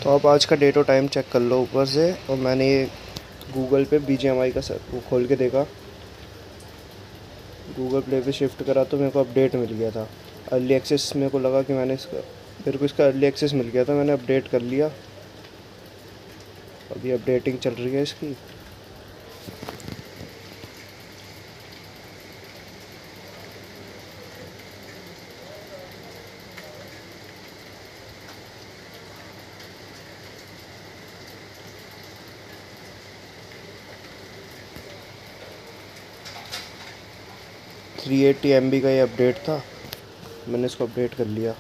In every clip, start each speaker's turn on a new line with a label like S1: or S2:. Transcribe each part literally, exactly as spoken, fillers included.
S1: तो आप आज का डेट और टाइम चेक कर लो ऊपर से। और मैंने ये गूगल पे बी जी एम आई का सर वो खोल के देखा, गूगल प्ले पे शिफ्ट करा तो मेरे को अपडेट मिल गया था। अर्ली एक्सेस मेरे को लगा कि मैंने इसका मेरे को इसका अर्ली एक्सेस मिल गया था, मैंने अपडेट कर लिया। अभी अपडेटिंग चल रही है इसकी। थ्री एट्टी एम बी का ये अपडेट था, मैंने इसको अपडेट कर लिया।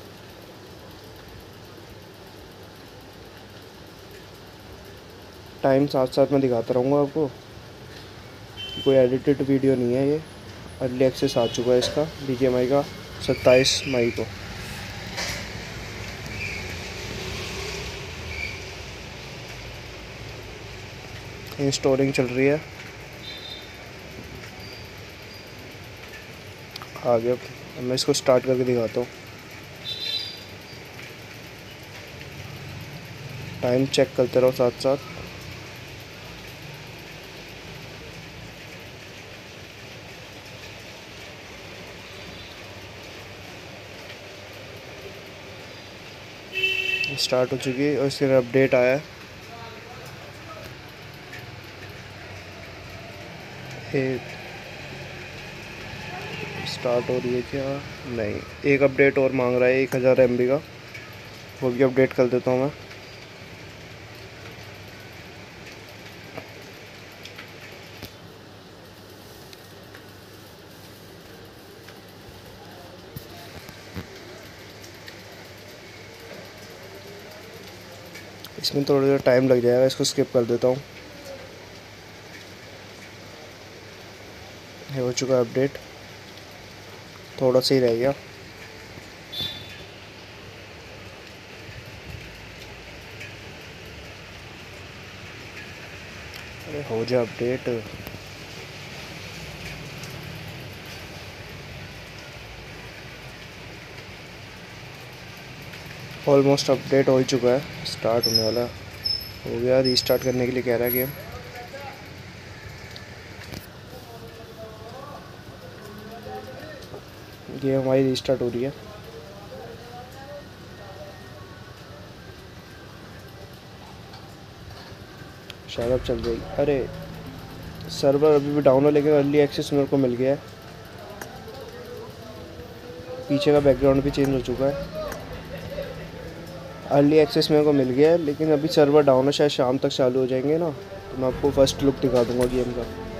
S1: टाइम साथ साथ में दिखाता रहूँगा आपको, कोई एडिटेड वीडियो नहीं है ये। अर्ली एक्सेस आ चुका है इसका बी जी एम आई का सत्ताईस मई को। इंस्टॉलिंग चल रही है। आ गया, मैं इसको स्टार्ट करके दिखाता हूँ। टाइम चेक करते रहो साथ साथ। स्टार्ट हो चुकी है और इसके अपडेट आया है। स्टार्ट हो रही है क्या? नहीं, एक अपडेट और मांग रहा है एक हज़ार एम बी का, वो भी अपडेट कर देता हूँ मैं। इसमें थोड़ा सा टाइम लग जाएगा, इसको स्किप कर देता हूँ। हो चुका है अपडेट, थोड़ा सा ही रह गया। अरे हो जाए अपडेट। ऑलमोस्ट अपडेट हो ही चुका है, स्टार्ट होने वाला हो गया। रीस्टार्ट करने के लिए कह रहा है गेम। गेम हमारी रीस्टार्ट हो रही है। शायद अब चल जाएगी। अरे सर्वर अभी भी डाउन है, लेकिन अर्ली एक्सेस मेरे को मिल गया है। पीछे का बैकग्राउंड भी चेंज हो चुका है। अर्ली एक्सेस मेरे को मिल गया है, लेकिन अभी सर्वर डाउन है, शायद शाम तक चालू हो जाएंगे ना, तो मैं आपको फर्स्ट लुक दिखा दूंगा गेम का।